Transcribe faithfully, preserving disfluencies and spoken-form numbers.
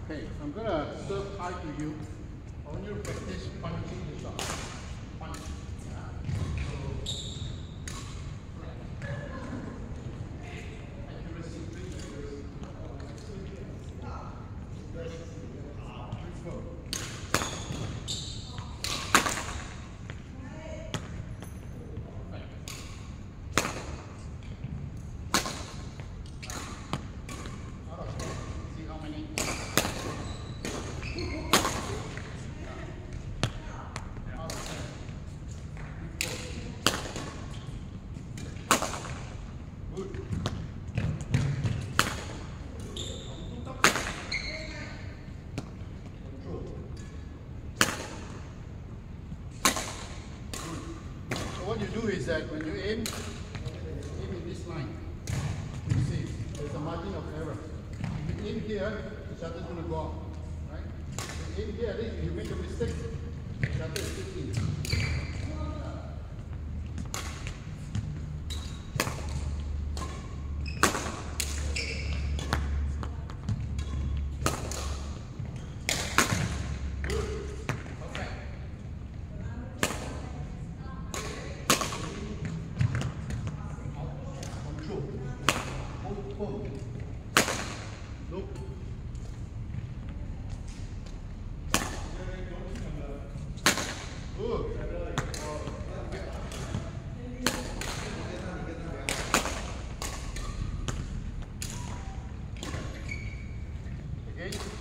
Okay, I'm gonna serve high to you. I want you to practice punching the shot. Punch. What you do is that when you aim, aim in this line, you see, there's a margin of error. If you aim here, the shutter is going to go up, right? If you aim here, if you make a mistake, the shutter is still in. Boom. Look. Good. Again.